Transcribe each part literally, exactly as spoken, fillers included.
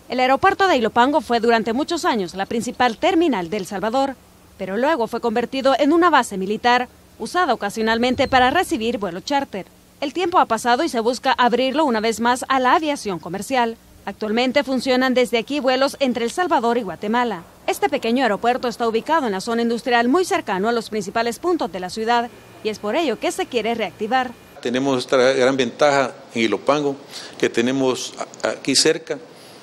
El aeropuerto de Ilopango fue durante muchos años la principal terminal de El Salvador, pero luego fue convertido en una base militar, usada ocasionalmente para recibir vuelos charter. El tiempo ha pasado y se busca abrirlo una vez más a la aviación comercial. Actualmente funcionan desde aquí vuelos entre El Salvador y Guatemala. Este pequeño aeropuerto está ubicado en la zona industrial muy cercano a los principales puntos de la ciudad y es por ello que se quiere reactivar. Tenemos esta gran ventaja en Ilopango, que tenemos aquí cerca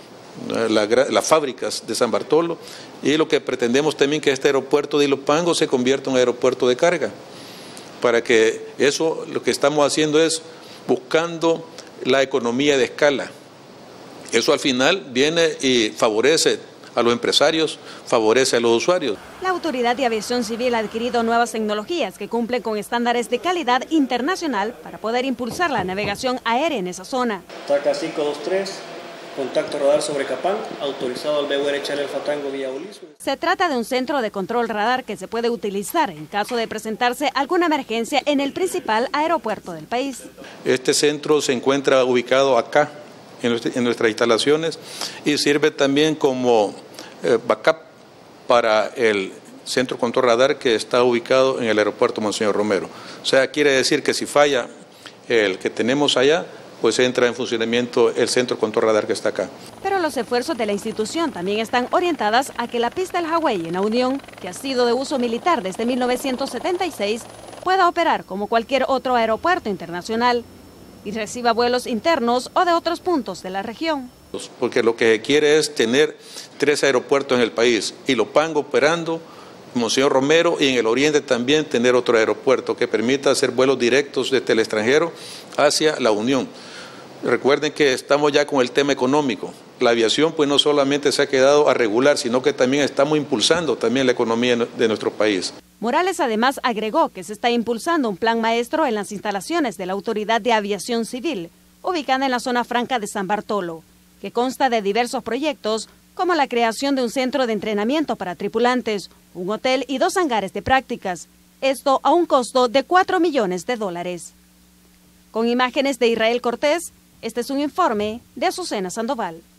la, las fábricas de San Bartolo, y lo que pretendemos también que este aeropuerto de Ilopango se convierta en un aeropuerto de carga, para que eso, lo que estamos haciendo es buscando la economía de escala. Eso al final viene y favorece a los empresarios, favorece a los usuarios. La Autoridad de Aviación Civil ha adquirido nuevas tecnologías que cumplen con estándares de calidad internacional para poder impulsar la navegación aérea en esa zona. TACA cinco dos tres, contacto radar sobre Capán, autorizado al B U R Channel Fatango vía Ulises. Se trata de un centro de control radar que se puede utilizar en caso de presentarse alguna emergencia en el principal aeropuerto del país. Este centro se encuentra ubicado acá, en nuestras instalaciones, y sirve también como eh, backup para el centro control radar que está ubicado en el aeropuerto Monseñor Romero. O sea, quiere decir que si falla el que tenemos allá, pues entra en funcionamiento el centro control radar que está acá. Pero los esfuerzos de la institución también están orientadas a que la pista del Hawái en la Unión, que ha sido de uso militar desde mil novecientos setenta y seis, pueda operar como cualquier otro aeropuerto internacional y reciba vuelos internos o de otros puntos de la región. Porque lo que quiere es tener tres aeropuertos en el país, Ilopango operando, Monseñor Romero, y en el oriente también tener otro aeropuerto que permita hacer vuelos directos desde el extranjero hacia la Unión. Recuerden que estamos ya con el tema económico. La aviación pues no solamente se ha quedado a regular, sino que también estamos impulsando también la economía de nuestro país. Morales además agregó que se está impulsando un plan maestro en las instalaciones de la Autoridad de Aviación Civil, ubicada en la zona franca de San Bartolo, que consta de diversos proyectos como la creación de un centro de entrenamiento para tripulantes, un hotel y dos hangares de prácticas, esto a un costo de cuatro millones de dólares. Con imágenes de Israel Cortés, este es un informe de Azucena Sandoval.